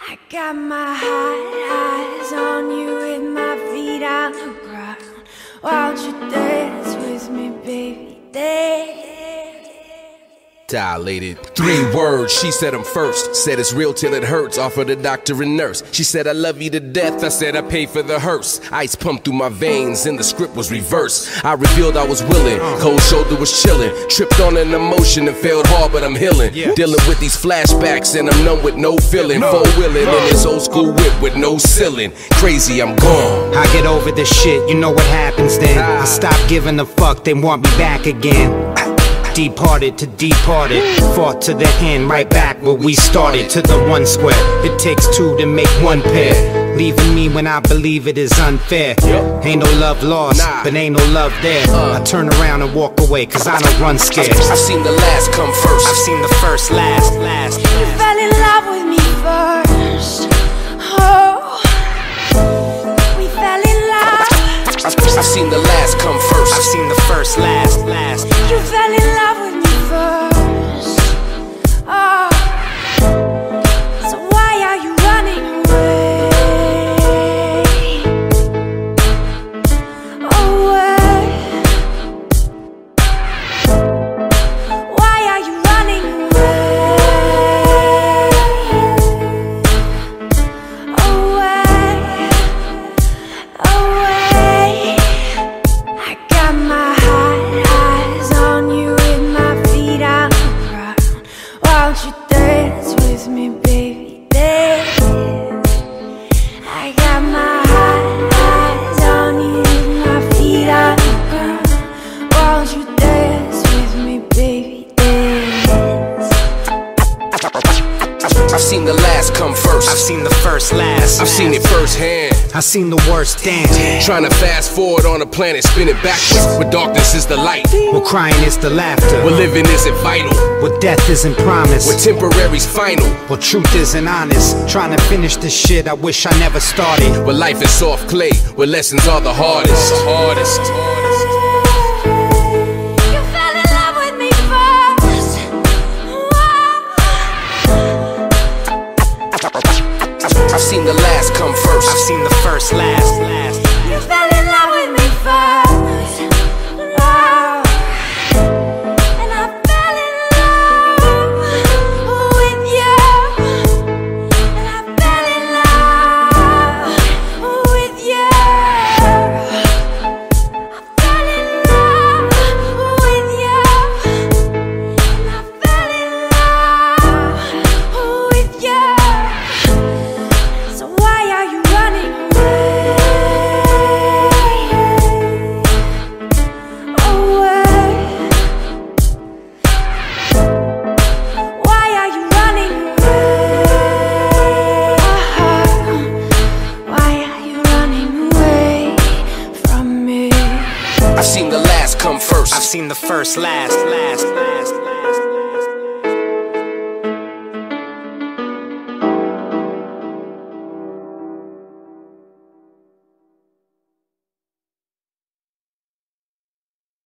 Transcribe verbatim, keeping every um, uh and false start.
I got my hot eyes on you with my feet on the ground. Won't you dance with me, baby? Dance. Dilated. Three words, she said them first. Said it's real till it hurts, offered a doctor and nurse. She said I love you to death, I said I pay for the hearse. Ice pumped through my veins and the script was reversed. I revealed I was willing, cold shoulder was chilling. Tripped on an emotion and failed hard but I'm healing. Dealing with these flashbacks and I'm numb with no feeling. Four-wheeling in this old school whip with no ceiling. Crazy, I'm gone. I get over this shit, you know what happens then. I stop giving a fuck, they want me back again. Departed to departed, fought to the end, right back where we started. To the one square, it takes two to make one pair. Leaving me when I believe it is unfair. Ain't no love lost, but ain't no love there. I turn around and walk away, cause I don't run scared. I've seen the last come first, I've seen the first last, last, last. You fell in love with me first. Oh, we fell in love. I've, I've seen the last come first, I've seen the first last, last. You fell in love with me first. Oh, so why are you running away? Away. Why are you running away? Away. Away. I got my hot eyes on you with my feet on the ground. Won't you dance with me, baby? Dance. I got my hot eyes on you with my feet on the ground. Won't you dance with me, baby? Dance. I've seen the last come first, I've seen the first last, I've seen it firsthand. I've seen the worst dance. Trying to fast forward on a planet, spin it backwards. Where darkness is the light, Where crying is the laughter, where living isn't vital, where death isn't promised, where temporary's final, where truth isn't honest. Trying to finish this shit I wish I never started. where life is soft clay, where lessons are the hardest. The hardest. You fell in love with me first. Whoa. I've seen the last come first, I've seen the first last, last. You fell in love with me first. Wow. And I fell in love with you. And I fell in love with you. I fell in love with you. And I fell in love with you. So why are you running away? Away. Why are you running away? Why are you running away from me? I've seen the last come first, I've seen the first last, last, last.